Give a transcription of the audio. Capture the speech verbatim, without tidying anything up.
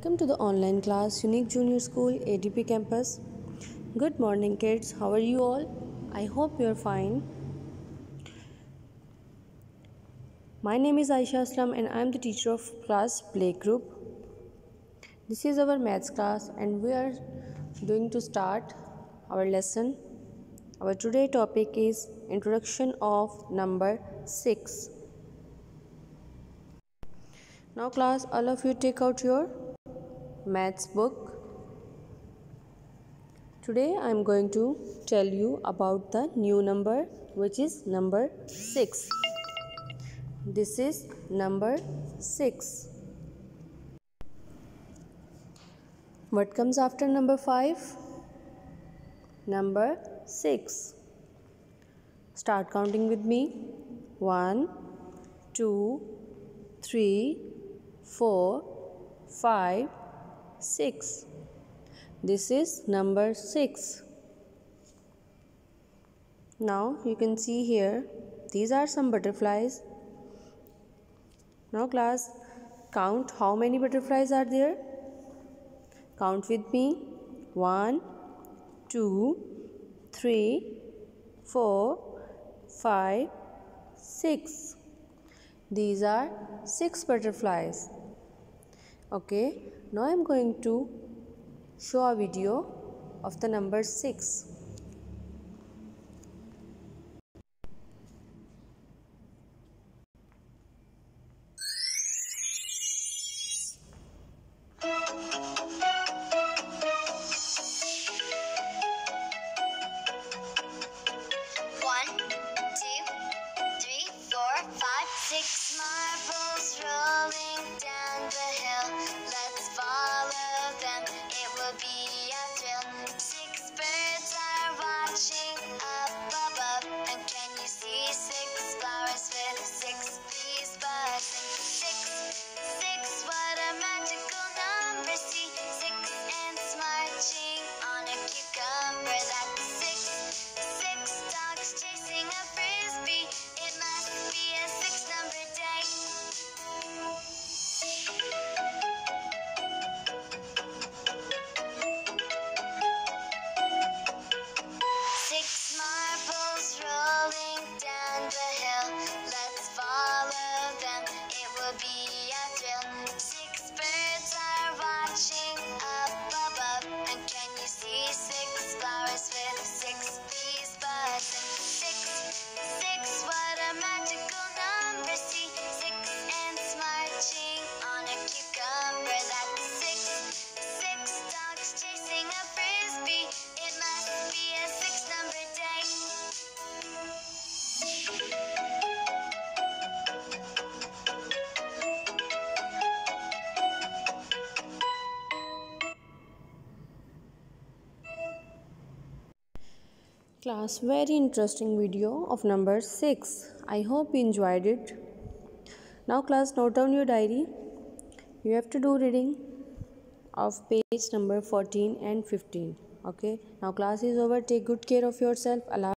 Welcome to the online class Unique Junior School A D P campus. Good morning kids, how are you all? I hope you are fine. My name is Aisha Aslam and I am the teacher of class play group. This is our maths class and we are going to start our lesson. Our today topic is introduction of number six. Now class, all of you take out your maths book. Today I am going to tell you about the new number, which is number six. This is number six. What comes after number five? Number six. Start counting with me. one, two, three, four, five, six. This is number six. Now you can see here, these are some butterflies. Now class, count how many butterflies are there. Count with me. one, two, three, four, five, six. These are six butterflies. Okay, now I am going to show a video of the number six. One, two, three, four, five, six marbles rolling down the hill. Let's follow them, it will be a thrill. Six birds are watching up above. And can you see six flowers with six bees buzzing? Six, six, what a magical number. See six ants marching on a cucumber. That's six. Six dogs chasing a frisbee. It must be a six-number day. Six marbles rolling down the hill. Let's follow them, it will be a thrill. Six birds are watching up above. And can you see six flowers with six bees buzzing? Six, six, what a magical number. See six ants marching on a cucumber. That's six. Six dogs chasing a frisbee. It must be a six-number day. Class, very interesting video of number six. I hope you enjoyed it. Now class, note down your diary. You have to do reading of page number fourteen and fifteen. Okay. Now class is over. Take good care of yourself. Allah